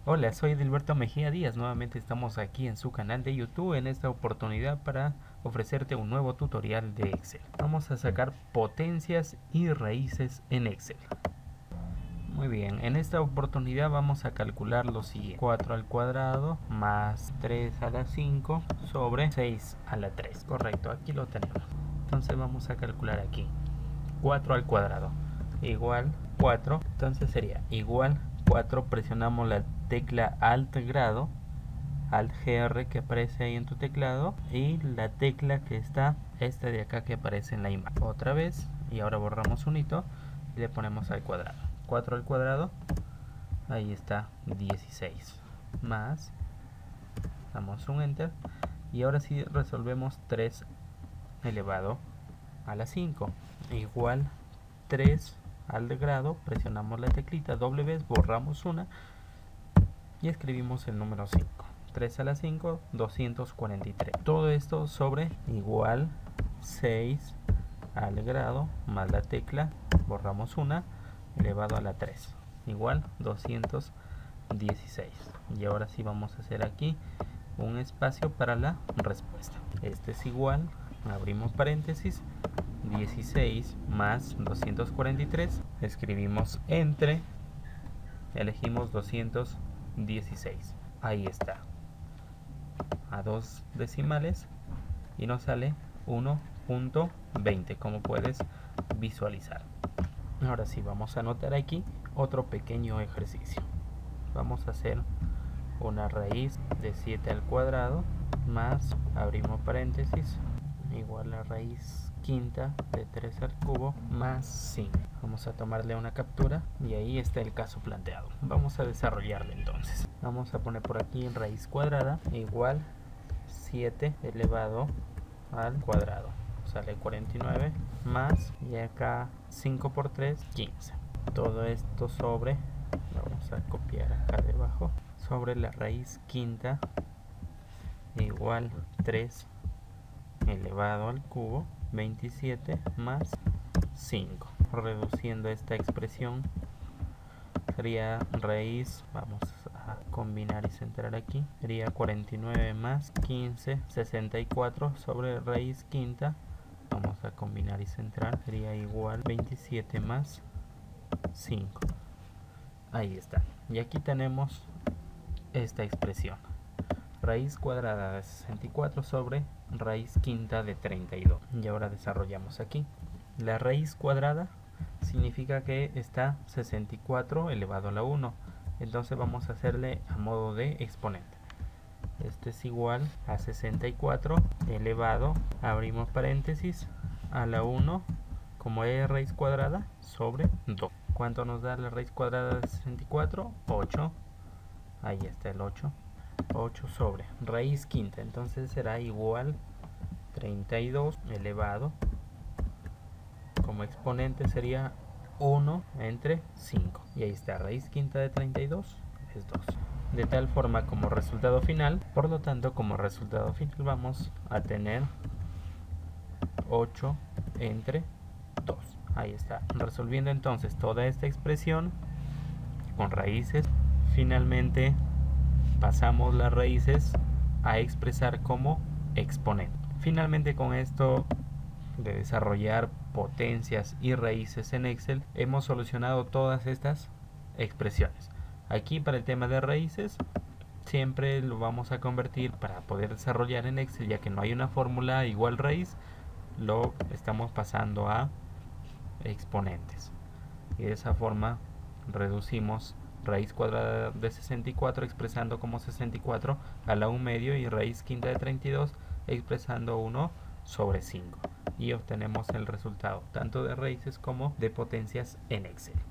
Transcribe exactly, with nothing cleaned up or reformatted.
Hola, soy Edilberto Mejía Díaz, nuevamente estamos aquí en su canal de YouTube en esta oportunidad para ofrecerte un nuevo tutorial de Excel. Vamos a sacar potencias y raíces en Excel. Muy bien, en esta oportunidad vamos a calcular lo siguiente: cuatro al cuadrado más tres a la cinco sobre seis a la tres. Correcto, aquí lo tenemos. Entonces vamos a calcular aquí cuatro al cuadrado igual cuatro, entonces sería igual cuatro, presionamos la tecla Alt grado, Alt G R que aparece ahí en tu teclado, y la tecla que está esta de acá que aparece en la imagen otra vez, y ahora borramos un hito y le ponemos al cuadrado. Cuatro al cuadrado, ahí está, dieciséis, más, damos un enter, y ahora sí resolvemos tres elevado a la cinco igual tres al grado, presionamos la teclita doble vez, borramos una y escribimos el número cinco. tres a la cinco, doscientos cuarenta y tres. Todo esto sobre igual seis al grado más la tecla, borramos una, elevado a la tres, igual doscientos dieciséis. Y ahora sí vamos a hacer aquí un espacio para la respuesta. Este es igual, abrimos paréntesis, dieciséis más doscientos cuarenta y tres, escribimos entre, elegimos doscientos dieciséis, ahí está, a dos decimales, y nos sale uno punto veinte, como puedes visualizar. Ahora sí vamos a anotar aquí otro pequeño ejercicio. Vamos a hacer una raíz de siete al cuadrado más, abrimos paréntesis, igual a raíz quinta de tres al cubo más cinco. Vamos a tomarle una captura y ahí está el caso planteado. Vamos a desarrollarlo entonces. Vamos a poner por aquí raíz cuadrada igual siete elevado al cuadrado, sale cuarenta y nueve, más, y acá cinco por tres, quince. Todo esto sobre, vamos a copiar acá debajo, sobre la raíz quinta igual tres elevado al cubo, veintisiete, más cinco. Reduciendo esta expresión sería raíz, vamos a combinar y centrar aquí, sería cuarenta y nueve más quince, sesenta y cuatro, sobre raíz quinta, vamos a combinar y centrar, sería igual veintisiete más cinco. Ahí está. Y aquí tenemos esta expresión: raíz cuadrada de sesenta y cuatro sobre raíz quinta de treinta y dos. Y ahora desarrollamos aquí. La raíz cuadrada significa que está sesenta y cuatro elevado a la uno. Entonces vamos a hacerle a modo de exponente. Este es igual a sesenta y cuatro elevado, abrimos paréntesis, a la uno, como es raíz cuadrada, sobre dos. ¿Cuánto nos da la raíz cuadrada de sesenta y cuatro? ocho. Ahí está el ocho. ocho sobre raíz quinta, entonces será igual treinta y dos elevado, como exponente sería uno entre cinco, y ahí está, raíz quinta de treinta y dos es dos. De tal forma, como resultado final, por lo tanto, como resultado final vamos a tener ocho entre dos. Ahí está, resolviendo entonces toda esta expresión con raíces, finalmente pasamos las raíces a expresar como exponente. Finalmente, con esto de desarrollar potencias y raíces en Excel, hemos solucionado todas estas expresiones. Aquí, para el tema de raíces, siempre lo vamos a convertir para poder desarrollar en Excel, ya que no hay una fórmula igual raíz, lo estamos pasando a exponentes, y de esa forma reducimos raíz cuadrada de sesenta y cuatro expresando como sesenta y cuatro a la un medio, y raíz quinta de treinta y dos expresando uno sobre cinco, y obtenemos el resultado tanto de raíces como de potencias en Excel.